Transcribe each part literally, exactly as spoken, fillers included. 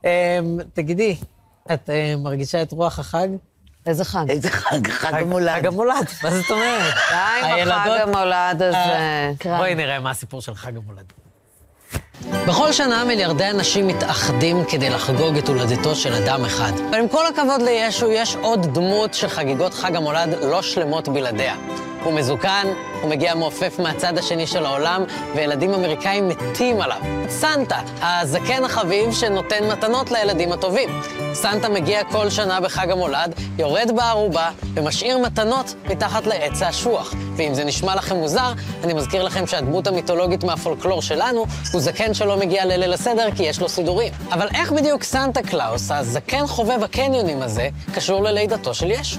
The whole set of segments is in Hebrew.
תגידי, את מרגישה את רוח החג? איזה חג? איזה חג? חג המולד. חג המולד, מה זאת אומרת? די עם החג המולד הזה. בואי נראה מה הסיפור של חג המולד. בכל שנה מיליארדי אנשים מתאחדים כדי לחגוג את הולדתו של אדם אחד. אבל עם כל הכבוד לישו, יש עוד דמות שחגיגות חג המולד לא שלמות בלעדיה. הוא מזוקן, הוא מגיע מעופף מהצד השני של העולם, וילדים אמריקאים מתים עליו. סנטה, הזקן החביב שנותן מתנות לילדים הטובים. סנטה מגיע כל שנה בחג המולד, יורד בערובה ומשאיר מתנות מתחת לעץ האשוח. ואם זה נשמע לכם מוזר, אני מזכיר לכם שהדמות המיתולוגית מהפולקלור שלנו הוא זקן שלא מגיע לליל הסדר כי יש לו סידורים. אבל איך בדיוק סנטה קלאוס, הזקן חובב הקניונים הזה, קשור ללידתו של ישו?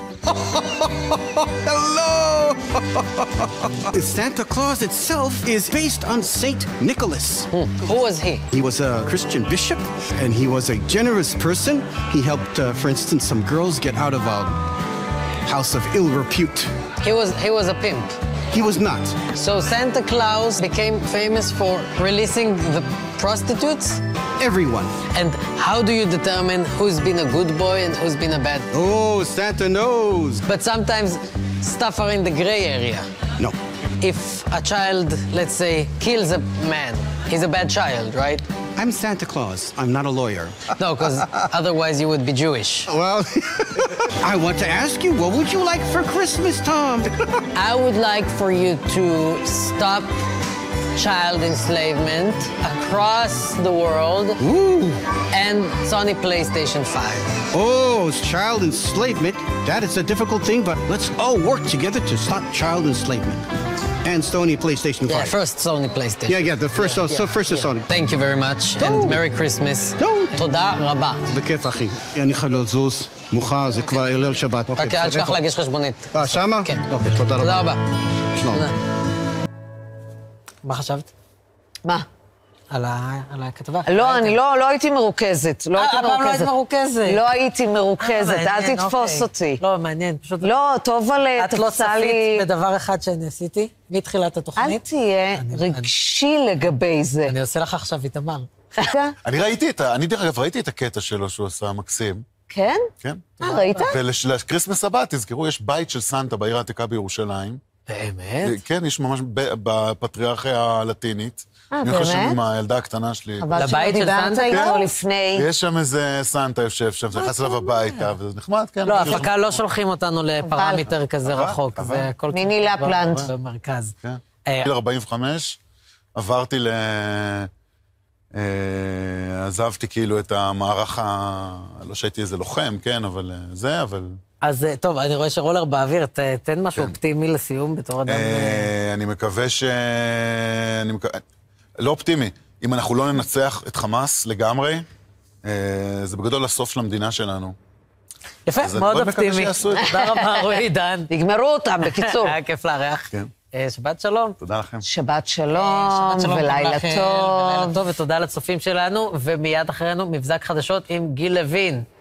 Hello! Santa Claus itself is based on Saint Nicholas. Hmm. Who was he? He was a Christian bishop, and he was a generous person. He helped, uh, for instance, some girls get out of a house of ill repute. He was, he was a pimp. He was not. So Santa Claus became famous for releasing the prostitutes? Everyone. And how do you determine who's been a good boy and who's been a bad boy? Oh, Santa knows. But sometimes stuff are in the gray area. No. If a child, let's say, kills a man, he's a bad child, right? I'm Santa Claus. I'm not a lawyer. No, because otherwise you would be Jewish. Well, I want to ask you, what would you like for Christmas, Tom? I would like for you to stop child enslavement across the world. Ooh. And Sony PlayStation five. Oh, child enslavement. That is a difficult thing, but let's all work together to stop child enslavement. And Sony PlayStation five. Yeah, first Sony PlayStation. Yeah, yeah, the first, yeah, so first is yeah. Sony. Thank you very much, and No. Merry Christmas. No. תודה רבה. בכיף, אחי. אני חייב לזוז, מוחה, זה כבר ליל שבת. רק אל תשכח להגיש חשבונית. אה, שמה? כן. אוקיי, תודה רבה. תודה רבה. שלום. מה חשבת? מה? על הכתבה? לא, אני לא הייתי מרוכזת. לא הייתי הפעם לא היית מרוכזת. לא הייתי מרוכזת, אל תתפוס אותי. לא, מעניין, פשוט... לא, טוב על את לא תפסה לי... צפית בדבר אחד שאני עשיתי, מתחילת אל התוכנית. תהיה רגשי לגבי זה. אני עושה לך עכשיו איתמר. אני ראיתי את ה... אני דרך אגב ראיתי את הקטע שלו שהוא עשה מקסים. כן? כן. אה, ראית? ולקריסמס הבא, תזכרו, יש בית של סנטה בעיר העתיקה בירושלים. באמת? כן, יש ממש בפטריארכיה הלטינית. אה, אני חושב באמת? עם הילדה הקטנה שלי. אבל לבית של שדיברת סנטה? איתו כן. לפני... יש שם איזה סנטה יושב שם, זה נכנס אליו הביתה, וזה נחמד, כן. לא, הפקה לא שולחים אותנו לפרמטר כזה אבל, רחוק, אבל. זה הכל... מיני לפלנט. במרכז. כן. אה, בגיל ארבעים וחמש, עברתי ל... אה, עזבתי כאילו את המערך ה... לא שהייתי איזה לוחם, כן, אבל זה, אבל... אז טוב, אני רואה שרולר באוויר, תן משהו אופטימי לסיום בתור אדם... אני מקווה ש... לא אופטימי. אם אנחנו לא ננצח את חמאס לגמרי, זה בגדול הסוף של המדינה שלנו. יפה, מאוד אופטימי. שיעשו את זה. תודה רבה, רועי עידן. נגמרו אותם, בקיצור. היה כיף לארח. כן. שבת שלום. תודה לכם. שבת שלום, שבת שלום ולילה לכם, טוב. ולילה טוב, ותודה לצופים שלנו, ומיד אחרינו מבזק חדשות עם גיל לוין.